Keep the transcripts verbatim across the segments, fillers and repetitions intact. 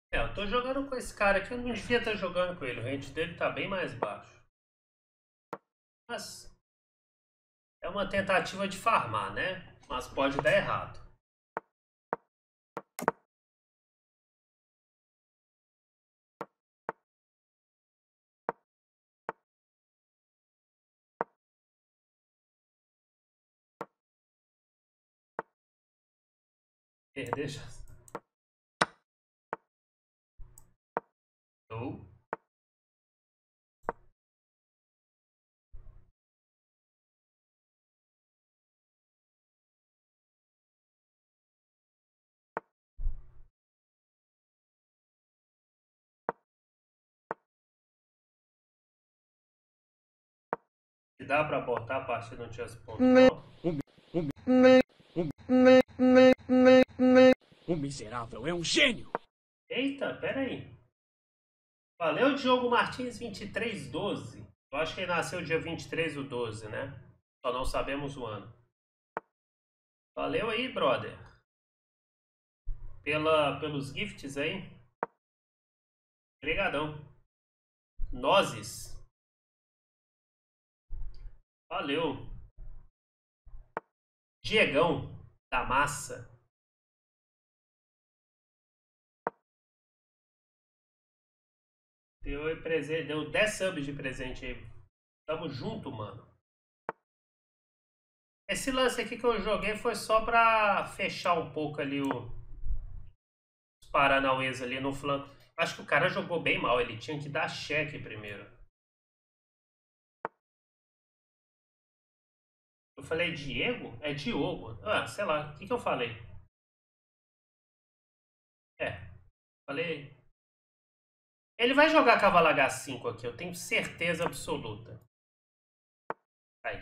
É, eu tô jogando com esse cara aqui, eu não devia estar jogando com ele. O range dele tá bem mais baixo. Mas é uma tentativa de farmar, né? Mas pode dar errado. Perder já. Ou se dá pra abortar a partida no chess ponto com? Um, um, um, um miserável é um gênio! Eita, pera aí. Valeu, Diogo Martins vinte e três doze. Eu acho que ele nasceu dia vinte e três do doze, né? Só não sabemos o ano. Valeu aí, brother. Pela, pelos gifts aí. Obrigadão. Nozes. Valeu. Diegão da massa. Deu, presente, deu dez subs de presente aí. Tamo junto, mano. Esse lance aqui que eu joguei foi só pra fechar um pouco ali o, os paranauês ali no flanco. Acho que o cara jogou bem mal. Ele tinha que dar cheque primeiro. Eu falei Diego? É Diogo. Ah, sei lá. O que, que eu falei? É, falei. Ele vai jogar cavalo H cinco aqui, eu tenho certeza absoluta. Aí.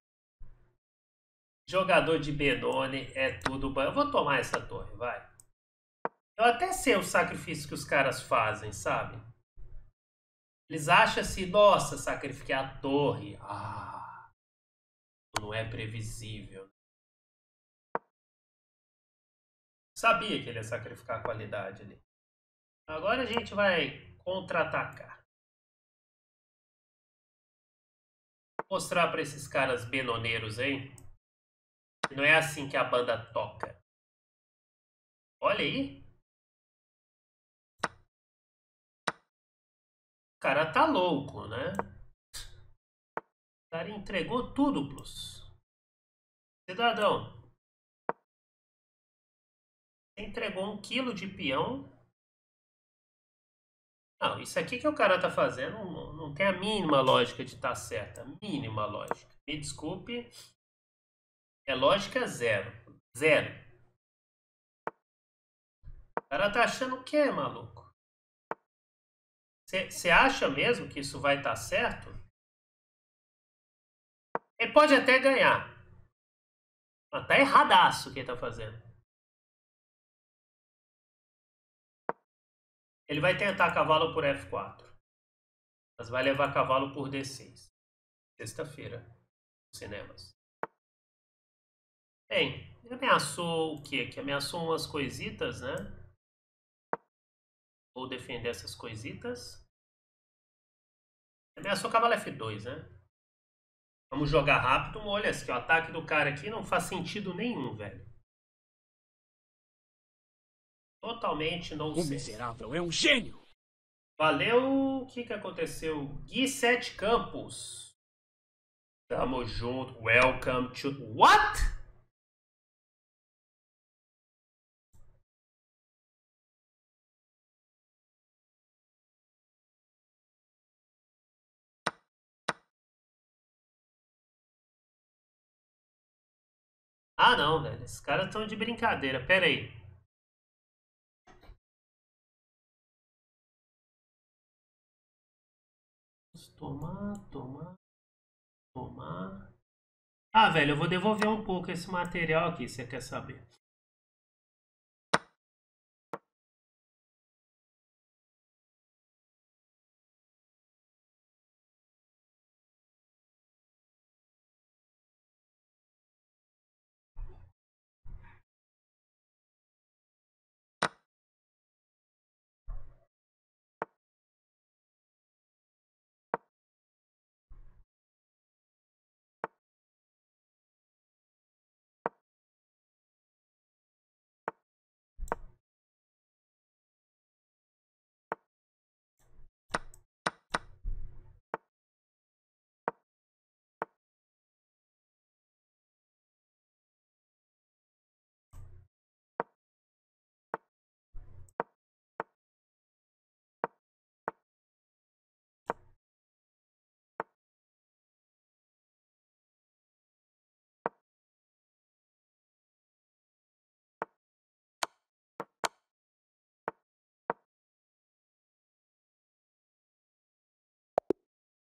Jogador de Benoni é tudo bom. Eu vou tomar essa torre, vai. Eu até sei o sacrifício que os caras fazem, sabe? Eles acham assim, nossa, sacrifiquei a torre. Ah, não é previsível. Sabia que ele ia sacrificar a qualidade ali. Agora a gente vai contra-atacar. Mostrar para esses caras benoneiros aí que não é assim que a banda toca. Olha aí. O cara tá louco, né? O cara entregou tudo, Plus. Cidadão, você entregou um quilo de peão. Não, isso aqui que o cara tá fazendo não, não tem a mínima lógica de estar tá certa. Mínima lógica. Me desculpe. É lógica zero. Zero. O cara tá achando o quê, maluco? Você acha mesmo que isso vai estar tá certo? Ele pode até ganhar. Mas tá erradaço o que ele tá fazendo. Ele vai tentar cavalo por F quatro. Mas vai levar cavalo por D seis. Sexta-feira. Cinemas. Bem, ele ameaçou o quê? Que ameaçou umas coisitas, né? Vou defender essas coisitas. Ameaçou cavalo F dois, né? Vamos jogar rápido. Olha assim, o ataque do cara aqui não faz sentido nenhum, velho. Totalmente Um nonsense. miserável é um gênio! Valeu. O que que aconteceu? Gui Sete Campos. Tamo junto. Welcome to... What? Ah, não, velho. Esses caras estão de brincadeira. Pera aí. Tomar, tomar, tomar. Ah, velho, eu vou devolver um pouco esse material aqui, você quer saber?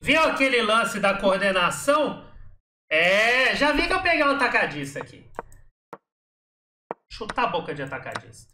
Viu aquele lance da coordenação? É, já vi que eu peguei um atacadista aqui. Chutar a boca de atacadista.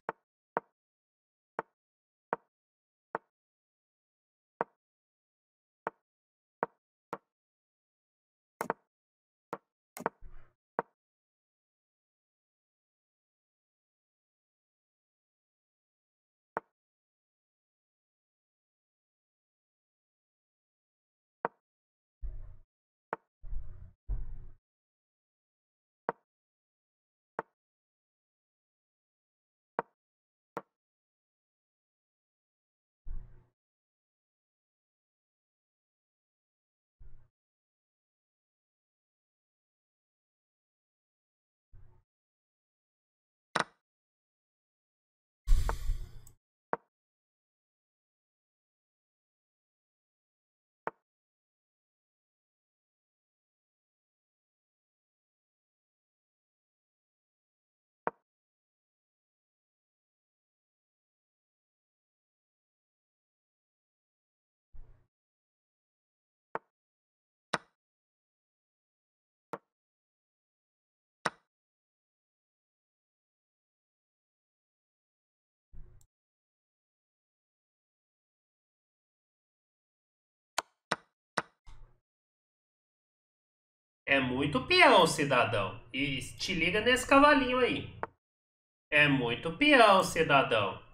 É muito peão, cidadão. E te liga nesse cavalinho aí. É muito peão, cidadão.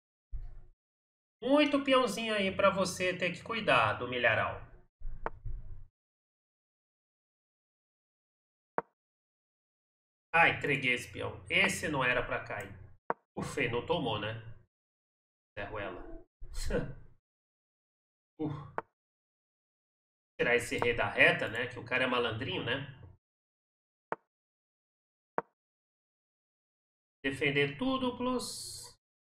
Muito peãozinho aí pra você ter que cuidar do milharal. Ah, entreguei esse peão. Esse não era pra cair. O Fê não tomou, né? Zé Ruela. uh. Tirar esse rei da reta, né? Que o cara é malandrinho, né? Defender tudo plus...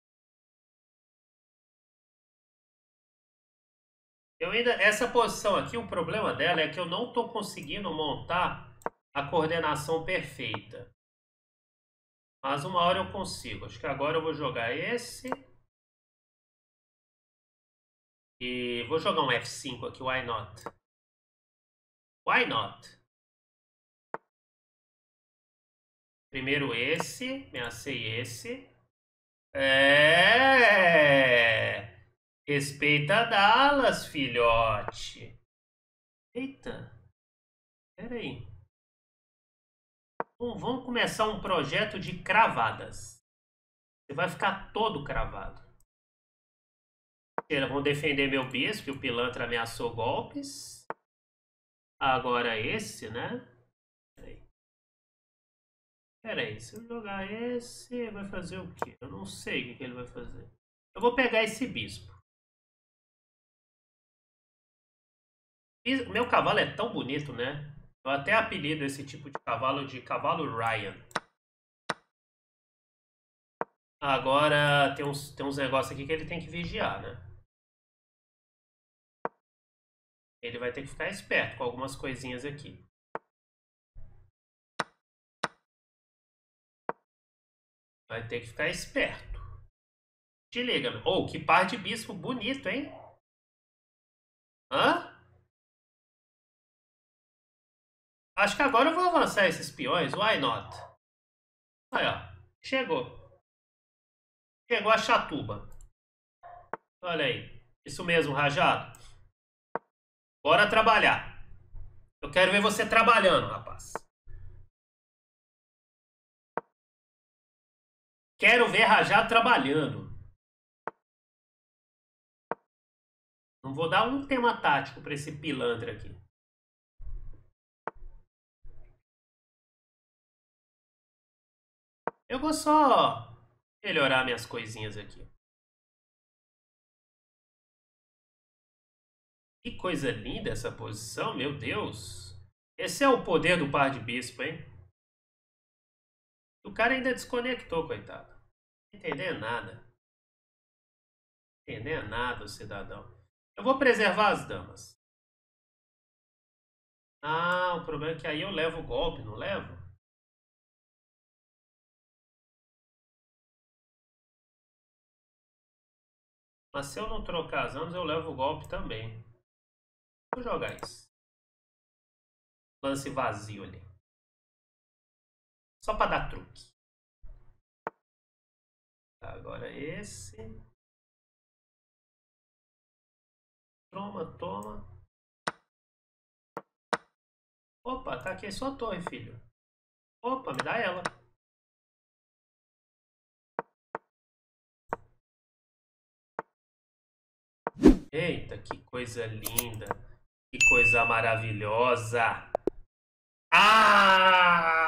Eu ainda... Essa posição aqui, o problema dela é que eu não tô conseguindo montar a coordenação perfeita. Mas uma hora eu consigo. Acho que agora eu vou jogar esse. E vou jogar um F cinco aqui, why not? Why not? Primeiro esse, ameacei esse. É! Respeita Dallas, filhote. Eita. Pera aí. Bom, vamos começar um projeto de cravadas. Você vai ficar todo cravado. Eles vão defender meu bispo, o pilantra ameaçou golpes. Agora esse, né? Peraí. Peraí, se eu jogar esse, vai fazer o quê? Eu não sei o que, que ele vai fazer. Eu vou pegar esse bispo. Meu cavalo é tão bonito, né? Eu até apelido esse tipo de cavalo de cavalo Ryan. Agora tem uns, tem uns negócios aqui que ele tem que vigiar, né? Ele vai ter que ficar esperto com algumas coisinhas aqui. Vai ter que ficar esperto. Te liga. Oh, que par de bispo bonito, hein? Hã? Acho que agora eu vou avançar esses peões. Why not? Aí, ó. Chegou. Chegou a chatuba. Olha aí. Isso mesmo, Rajado. Bora trabalhar. Eu quero ver você trabalhando, rapaz. Quero ver Rajado trabalhando. Não vou dar um tema tático para esse pilantra aqui. Eu vou só melhorar minhas coisinhas aqui. Que coisa linda essa posição, meu Deus. Esse é o poder do par de bispo, hein? O cara ainda desconectou, coitado. Não entender nada. Não entender nada, o cidadão. Eu vou preservar as damas. Ah, o problema é que aí eu levo o golpe, não levo? Mas se eu não trocar as damas, eu levo o golpe também. Vou jogar isso. Lance vazio ali. Só pra dar truque. Tá, agora esse. Toma, toma. Opa, tá aqui a sua torre, filho. Opa, me dá ela. Eita, que coisa linda. Que coisa maravilhosa. Ah!